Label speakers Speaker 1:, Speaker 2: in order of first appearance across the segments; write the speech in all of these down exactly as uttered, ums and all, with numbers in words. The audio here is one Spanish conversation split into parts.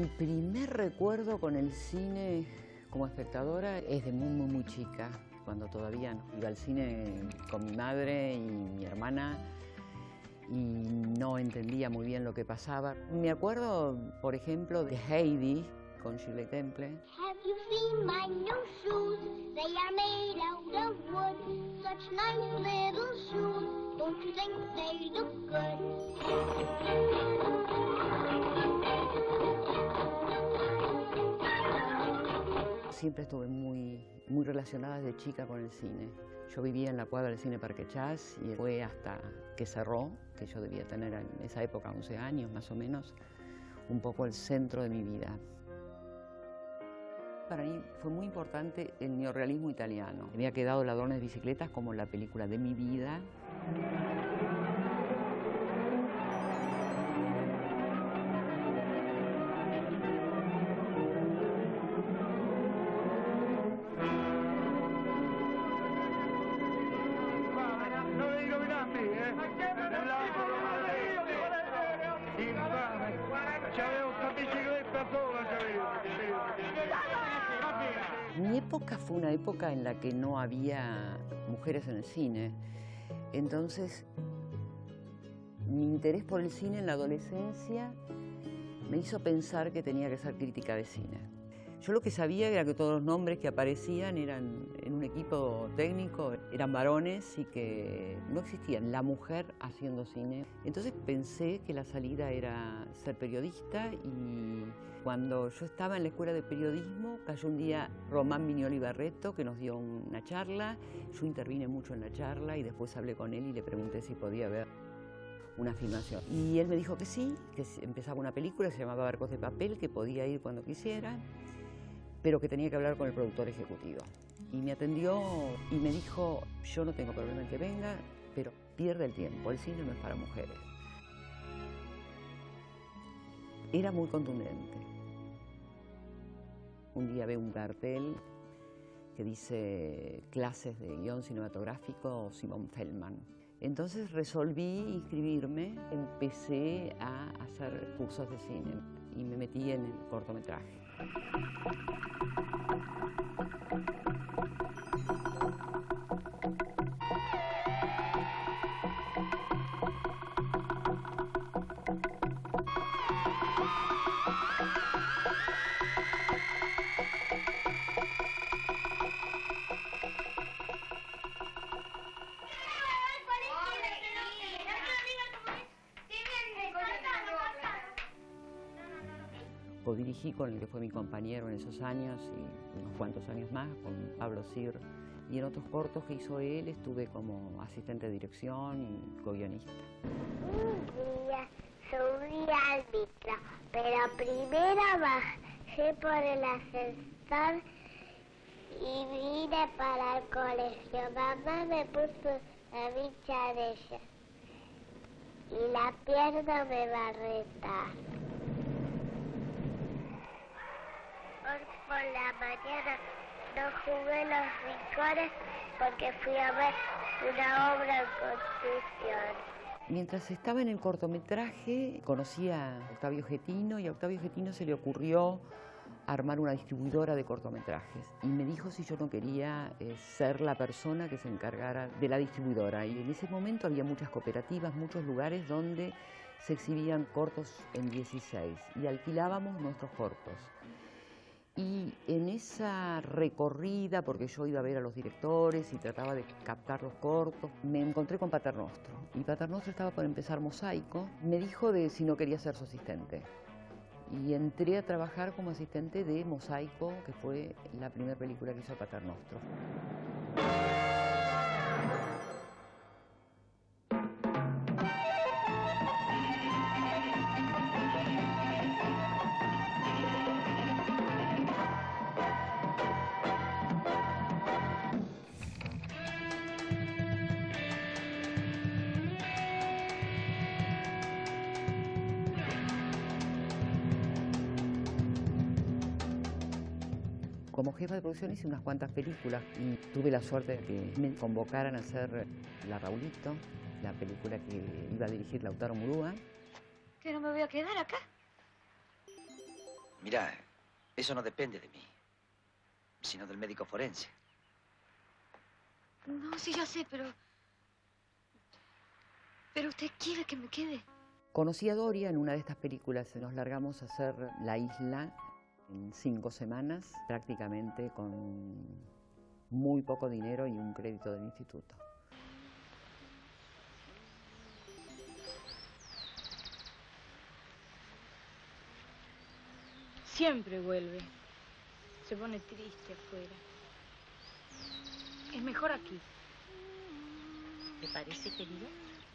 Speaker 1: Mi primer recuerdo con el cine como espectadora es de muy, muy, muy chica, cuando todavía no. Iba al cine con mi madre y mi hermana y no entendía muy bien lo que pasaba. Me acuerdo, por ejemplo, de Heidi con Shirley Temple.
Speaker 2: Have you seen my new shoes? They are made out of wood. Such nice little shoes. Don't you think they look good?
Speaker 1: Siempre estuve muy, muy relacionada desde chica con el cine. Yo vivía en la cuadra del Cine Parque Chas y fue hasta que cerró, que yo debía tener en esa época once años más o menos, un poco el centro de mi vida. Para mí fue muy importante el neorrealismo italiano. Me había quedado Ladrones de Bicicletas como la película de mi vida. Mi época fue una época en la que no había mujeres en el cine. Entonces, mi interés por el cine en la adolescencia me hizo pensar que tenía que ser crítica de cine. Yo lo que sabía era que todos los nombres que aparecían eran en un equipo técnico, eran varones y que no existía la mujer haciendo cine. Entonces pensé que la salida era ser periodista y cuando yo estaba en la escuela de periodismo cayó un día Román Mignoli Barreto que nos dio una charla. Yo intervine mucho en la charla y después hablé con él y le pregunté si podía ver una filmación. Y él me dijo que sí, que empezaba una película que se llamaba Barcos de Papel, que podía ir cuando quisiera, pero que tenía que hablar con el productor ejecutivo. Y me atendió y me dijo, yo no tengo problema en que venga, pero pierde el tiempo, el cine no es para mujeres. Era muy contundente. Un día veo un cartel que dice clases de guión cinematográfico Simon Feldman. Entonces resolví inscribirme, empecé a hacer cursos de cine y me metí en el cortometraje. Codirigí con el que fue mi compañero en esos años y unos cuantos años más, con Pablo Sir. Y en otros cortos que hizo él estuve como asistente de dirección y co-guionista.
Speaker 2: Un día subí al micro, pero primero bajé por el ascensor y vine para el colegio. Mamá me puso la bicha de ella y la pierna me va a retar. Hoy por la mañana no jugué los rincones porque fui a ver una obra en construcción.
Speaker 1: Mientras estaba en el cortometraje conocí a Octavio Getino y a Octavio Getino se le ocurrió armar una distribuidora de cortometrajes y me dijo si yo no quería eh, ser la persona que se encargara de la distribuidora. Y en ese momento había muchas cooperativas, muchos lugares donde se exhibían cortos en dieciséis y alquilábamos nuestros cortos. Y en esa recorrida, porque yo iba a ver a los directores y trataba de captar los cortos, me encontré con Paternostro. Y Paternostro estaba por empezar Mosaico. Me dijo de si no quería ser su asistente. Y entré a trabajar como asistente de Mosaico, que fue la primera película que hizo Paternostro. Como jefa de producción hice unas cuantas películas y tuve la suerte de que me convocaran a hacer La Raulito, la película que iba a dirigir Lautaro Murúa.
Speaker 3: ¿Que no me voy a quedar acá? Mirá, eso no depende de mí, sino del médico forense.
Speaker 4: No, sí, ya sé, pero... Pero usted quiere que me quede.
Speaker 1: Conocí a Doria en una de estas películas. Nos largamos a hacer La Isla en cinco semanas, prácticamente con muy poco dinero y un crédito del instituto.
Speaker 4: Siempre vuelve. Se pone triste afuera. Es mejor aquí.
Speaker 5: ¿Te parece, querido?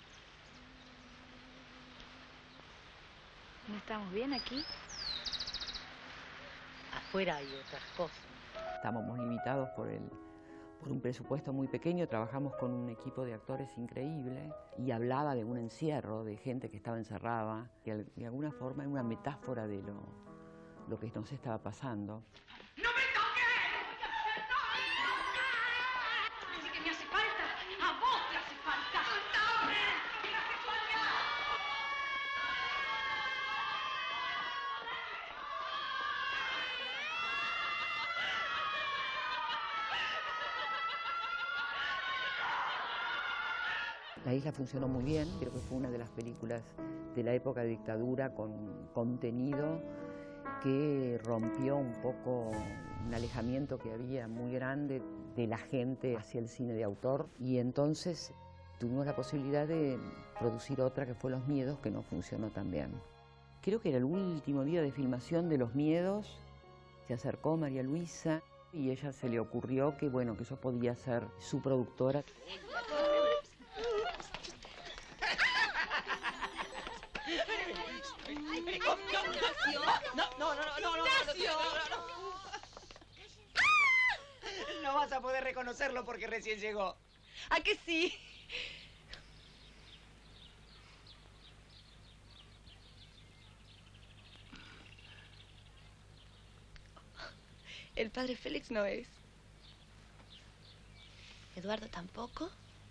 Speaker 4: ¿No estamos bien aquí?
Speaker 5: Afuera hay otras cosas.
Speaker 1: Estábamos limitados por, el, por un presupuesto muy pequeño. Trabajamos con un equipo de actores increíble y hablaba de un encierro, de gente que estaba encerrada, que de alguna forma era una metáfora de lo, lo que nos estaba pasando.
Speaker 6: ¡No me toques! ¡No me toques! Dice que me hace falta. A vos te hace falta. ¡Soltame! ¡Me hace falta!
Speaker 1: La Isla funcionó muy bien. Creo que fue una de las películas de la época de dictadura con contenido que rompió un poco un alejamiento que había muy grande de la gente hacia el cine de autor, y entonces tuvimos la posibilidad de producir otra que fue Los Miedos, que no funcionó tan bien. Creo que era el último día de filmación de Los Miedos. Se acercó María Luisa y ella se le ocurrió que, bueno, que yo podía ser su productora.
Speaker 7: No, no, no, no, no, no, no, no vas a poder reconocerlo porque recién llegó. ¿A que sí? El padre Félix no es.
Speaker 5: ¿Eduardo tampoco?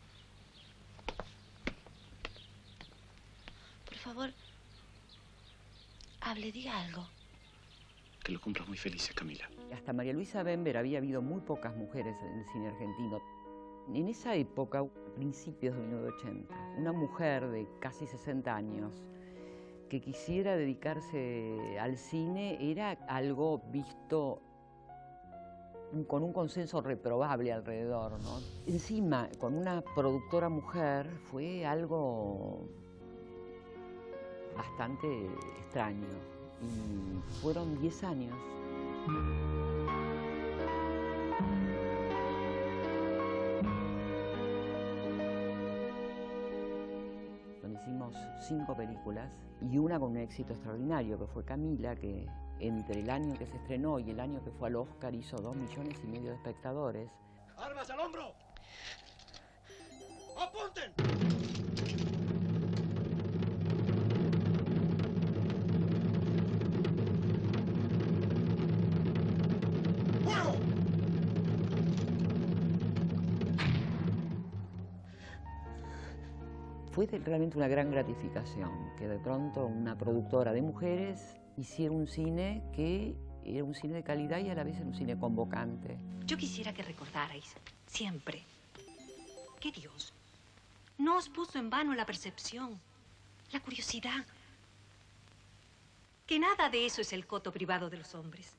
Speaker 5: Por favor, hable, diga algo.
Speaker 8: Que lo cumplas muy felices, Camila.
Speaker 1: Hasta María Luisa Bember había habido muy pocas mujeres en el cine argentino. En esa época, principios de mil novecientos ochenta, una mujer de casi sesenta años que quisiera dedicarse al cine era algo visto con un consenso reprobable alrededor, ¿no? Encima, con una productora mujer, fue algo bastante extraño. Y fueron diez años. Donde hicimos cinco películas y una con un éxito extraordinario, que fue Camila, que entre el año que se estrenó y el año que fue al Oscar hizo dos millones y medio de espectadores.
Speaker 9: ¡Armas al hombro! ¡Apunten!
Speaker 1: Fue de, realmente una gran gratificación que de pronto una productora de mujeres hiciera un cine que era un cine de calidad y a la vez era un cine convocante.
Speaker 10: Yo quisiera que recordarais siempre que Dios no os puso en vano la percepción, la curiosidad, que nada de eso es el coto privado de los hombres.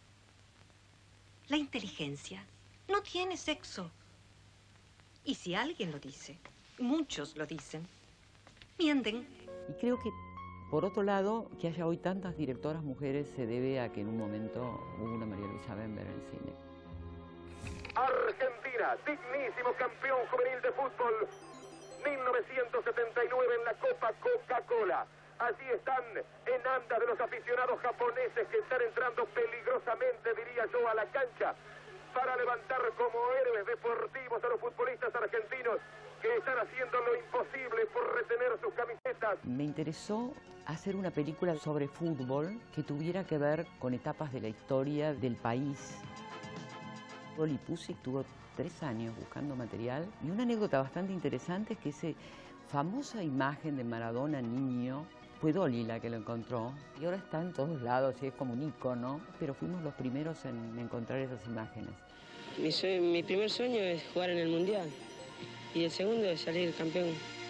Speaker 10: La inteligencia no tiene sexo. Y si alguien lo dice, muchos lo dicen, mienten.
Speaker 1: Y creo que, por otro lado, que haya hoy tantas directoras mujeres se debe a que en un momento hubo una María Luisa Bember en el cine.
Speaker 9: Argentina, dignísimo campeón juvenil de fútbol, mil novecientos setenta y nueve en la Copa Coca-Cola. Allí están en andas de los aficionados japoneses que están entrando peligrosamente, diría yo, a la cancha para levantar como héroes deportivos a los futbolistas argentinos que están haciendo lo imposible por retener sus camisetas. Me
Speaker 1: interesó hacer una película sobre fútbol que tuviera que ver con etapas de la historia del país. Oli Pusic tuvo tres años buscando material y una anécdota bastante interesante es que esa famosa imagen de Maradona niño Fue Dolly la que lo encontró y ahora está en todos lados y es como un icono, pero fuimos los primeros en encontrar esas imágenes.
Speaker 11: Mi, sueño, mi primer sueño es jugar en el Mundial y el segundo es salir campeón.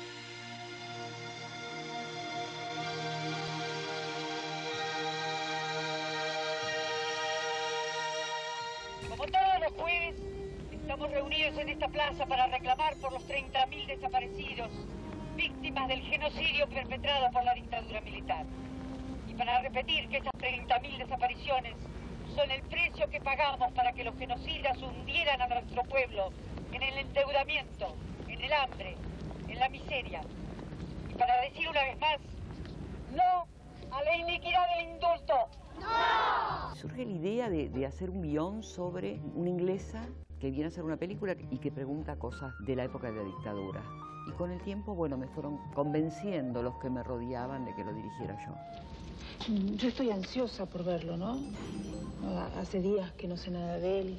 Speaker 12: Como todos los jueves, estamos reunidos en esta plaza para reclamar por los treinta mil desaparecidos, víctimas del genocidio perpetrado por la dictadura militar. Y para repetir que esas treinta mil desapariciones son el precio que pagamos para que los genocidas hundieran a nuestro pueblo en el endeudamiento, en el hambre, en la miseria. Y para decir una vez más, no a la iniquidad del indulto. ¡No!
Speaker 1: Surge la idea de, de hacer un guión sobre una inglesa que viene a hacer una película y que pregunta cosas de la época de la dictadura. Y con el tiempo, bueno, me fueron convenciendo los que me rodeaban de que lo dirigiera yo.
Speaker 4: Yo estoy ansiosa por verlo, ¿no? Hace días que no sé nada de él.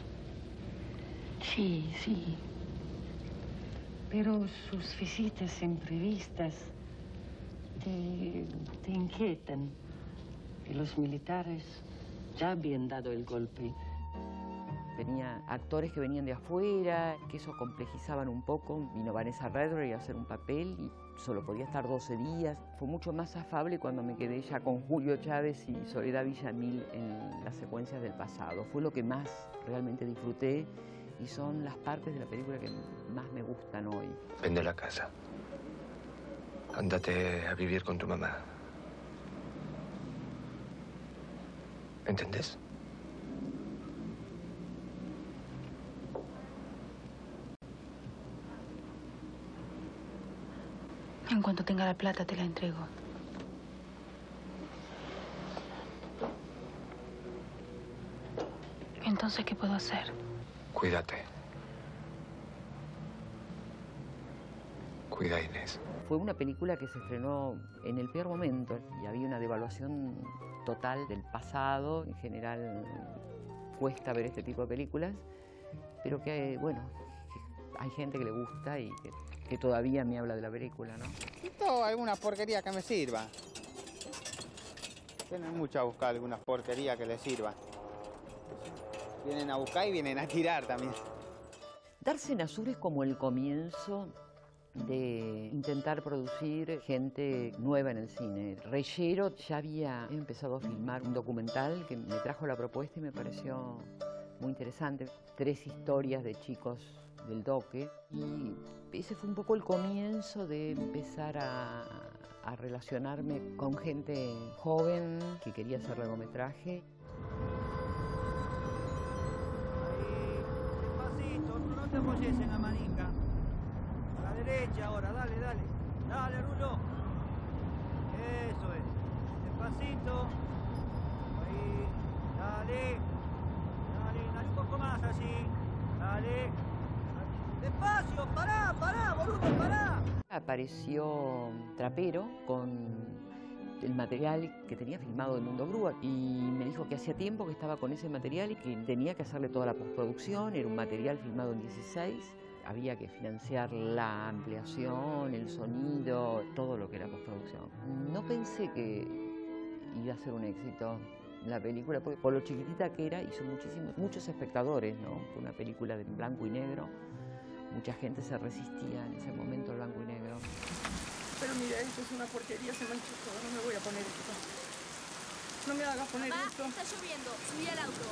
Speaker 13: Sí, sí. Pero sus visitas imprevistas te, te inquietan. Y los militares ya habían dado el golpe.
Speaker 1: Tenía actores que venían de afuera, que eso complejizaban un poco. Vino Vanessa Redgrave a hacer un papel y solo podía estar doce días. Fue mucho más afable cuando me quedé ya con Julio Chávez y Soledad Villamil en las secuencias del pasado. Fue lo que más realmente disfruté y son las partes de la película que más me gustan hoy.
Speaker 14: Vende la casa. Ándate a vivir con tu mamá. ¿Entendés?
Speaker 4: En cuanto tenga la plata, te la entrego. Entonces, ¿qué puedo hacer?
Speaker 14: Cuídate. Cuida a Inés.
Speaker 1: Fue una película que se estrenó en el peor momento y había una devaluación total del pasado. En general, cuesta ver este tipo de películas, pero que, bueno, que hay gente que le gusta y que, que todavía me habla de la película, ¿no?
Speaker 15: Necesito alguna porquería que me sirva. Vienen mucho a buscar alguna porquería que les sirva. Vienen a buscar y vienen a tirar también.
Speaker 1: Darse Azur es como el comienzo de intentar producir gente nueva en el cine. Reyero ya había empezado a filmar un documental que me trajo la propuesta y me pareció muy interesante. Tres historias de chicos del Doque y ese fue un poco el comienzo de empezar a, a relacionarme con gente joven que quería hacer largometraje.
Speaker 16: Despacito, no te apoyes en la manija. A la derecha ahora, dale, dale. Dale, Rulo. Eso es. Despacito. Ahí. Dale. Dale, dale un poco más así. Dale. Despacio, pará, pará, boludo, pará.
Speaker 1: Apareció Trapero con el material que tenía filmado de Mundo Grúa y me dijo que hacía tiempo que estaba con ese material y que tenía que hacerle toda la postproducción. Era un material filmado en dieciséis, había que financiar la ampliación, el sonido, todo lo que era postproducción. No pensé que iba a ser un éxito la película, porque por lo chiquitita que era hizo muchísimos, muchos espectadores, ¿no? Fue una película de blanco y negro. Mucha gente se resistía en ese momento al blanco y negro.
Speaker 17: Pero mira, esto es una porquería, se manchó todo, no me voy a poner esto. No me hagas poner
Speaker 18: Mamá,
Speaker 17: esto.
Speaker 18: está lloviendo, subí al auto.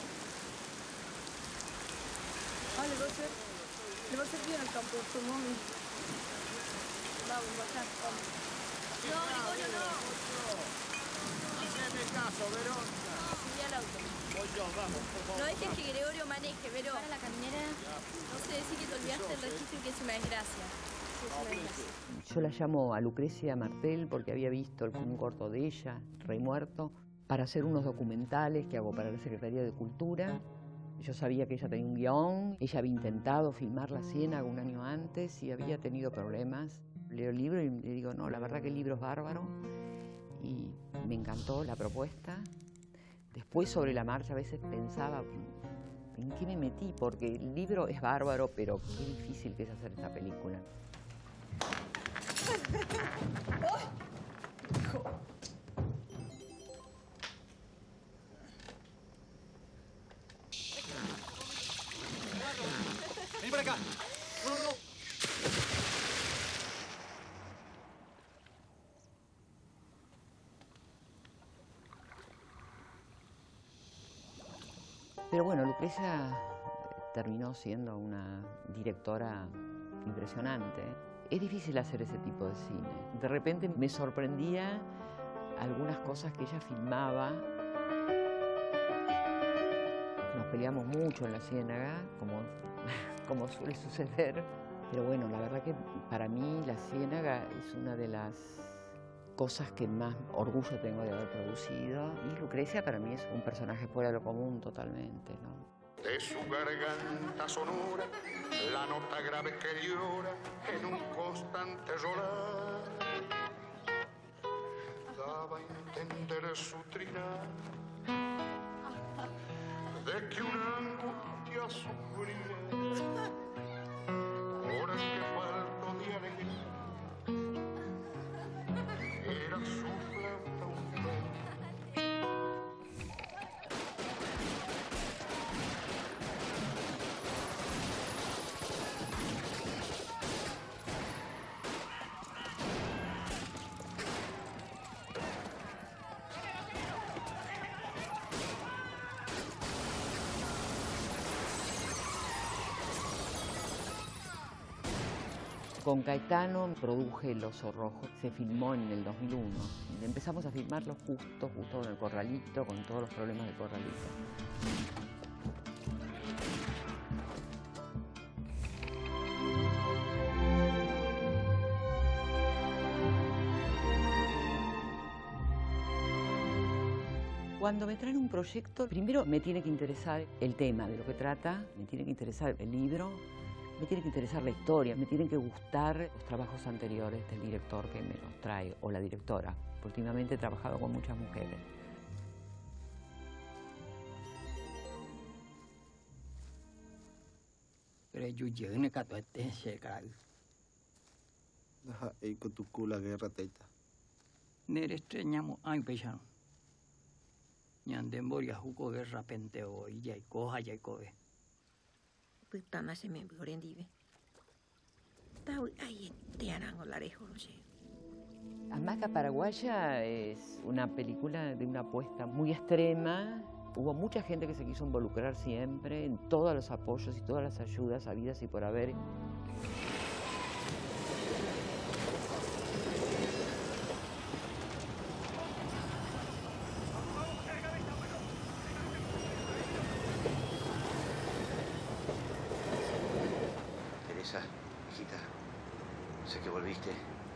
Speaker 17: Ah, le va a hacer, le va a hacer bien al campo esto, mami. Vamos, vaya, vamos.
Speaker 18: No, Gregorio, no.
Speaker 16: Haceme caso, Verónica.
Speaker 18: No, subí al auto.
Speaker 16: Voy yo, vamos, por favor.
Speaker 18: No dejes que Gregorio maneje, Vero. Para la caminera, no sé decir que te olvidaste el registro y que es una desgracia. Sí, es una desgracia.
Speaker 1: Yo la llamo a Lucrecia Martel porque había visto un corto de ella, Rey Muerto, para hacer unos documentales que hago para la Secretaría de Cultura. Yo sabía que ella tenía un guión, ella había intentado filmar La Ciénaga un año antes y había tenido problemas. Leo el libro y le digo, no, la verdad que el libro es bárbaro y me encantó la propuesta. Después sobre la marcha a veces pensaba, ¿en qué me metí? Porque el libro es bárbaro, pero qué difícil que es hacer esta película. Pero bueno, Lucrecia terminó siendo una directora impresionante. Es difícil hacer ese tipo de cine. De repente me sorprendía algunas cosas que ella filmaba. Nos peleamos mucho en la Ciénaga, como, como suele suceder. Pero bueno, la verdad que para mí la Ciénaga es una de las cosas que más orgullo tengo de haber producido. Y Lucrecia para mí es un personaje fuera de lo común totalmente, ¿no?
Speaker 19: De su garganta sonora, la nota grave que llora en un constante rolar, daba a entender su trinar de que una angustia sufría, horas que falto de alegría, era su flauta un rey.
Speaker 1: Con Caetano produje El Oso Rojo, se filmó en el dos mil uno. Empezamos a filmarlo justo, justo con el Corralito, con todos los problemas del Corralito. Cuando me traen un proyecto, primero me tiene que interesar el tema de lo que trata, me tiene que interesar el libro, me tiene que interesar la historia, me tienen que gustar los trabajos anteriores del director que me los trae, o la directora. Últimamente he trabajado con muchas mujeres.
Speaker 20: Pero yo llegué a cato este secreto.
Speaker 15: Deja ahí con tu culo guerra teita.
Speaker 20: Nere estreñamos ay pechano. Ñandemboria jugo guerra penteo y ya y coja ya y coge.
Speaker 5: Putama se me vive. Tau ahí te harán olarejo, no sé.
Speaker 1: Hamaca Paraguaya es una película de una apuesta muy extrema. Hubo mucha gente que se quiso involucrar siempre en todos los apoyos y todas las ayudas habidas y por haber.
Speaker 3: Teresa, hijita, sé que volviste.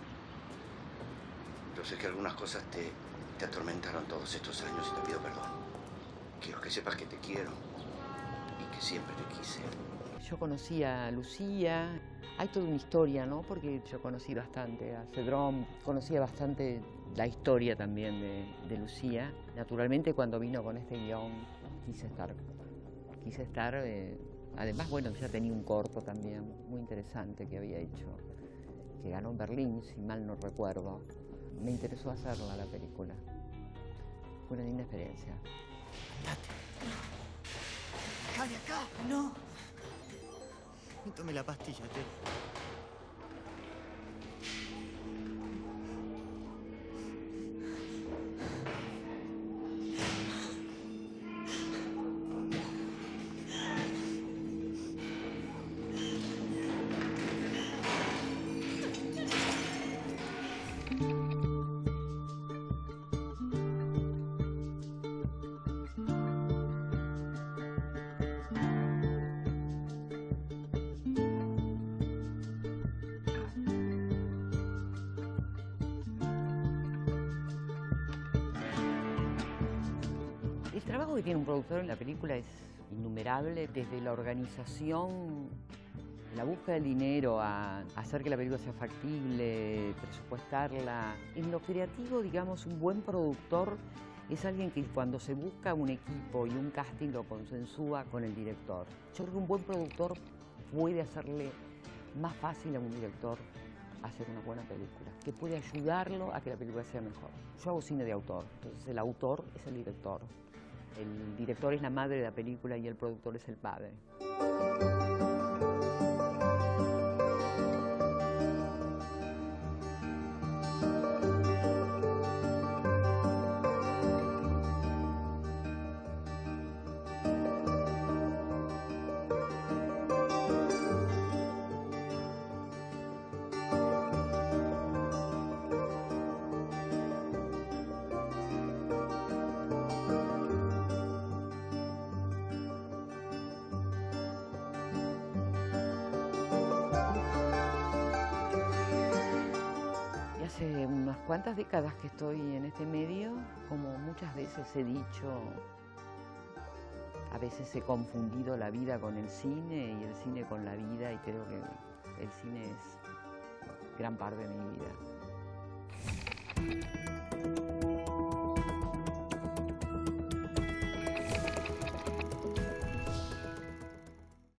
Speaker 3: Yo sé que algunas cosas te, te atormentaron todos estos años y te pido perdón. Quiero que sepas que te quiero y que siempre te quise.
Speaker 1: Yo conocí a Lucía. Hay toda una historia, ¿no? Porque yo conocí bastante a Cedrón, conocía bastante la historia también de, de Lucía. Naturalmente, cuando vino con este guión, quise estar. Quise estar. Eh, además, bueno, ya tenía un corto también muy interesante que había hecho, que ganó en Berlín, si mal no recuerdo. Me interesó hacerla, la película. Fue una linda experiencia.
Speaker 7: ¡Acá de acá! ¡No! Tome la pastilla, te...
Speaker 1: El trabajo que tiene un productor en la película es innumerable, desde la organización, la búsqueda del dinero, a hacer que la película sea factible, presupuestarla. En lo creativo, digamos, un buen productor es alguien que cuando se busca un equipo y un casting lo consensúa con el director. Yo creo que un buen productor puede hacerle más fácil a un director hacer una buena película, que puede ayudarlo a que la película sea mejor. Yo hago cine de autor, entonces el autor es el director. El director es la madre de la película y el productor es el padre. cuántas décadas que estoy en este medio, como muchas veces he dicho, a veces he confundido la vida con el cine y el cine con la vida, y creo que el cine es gran parte de mi vida.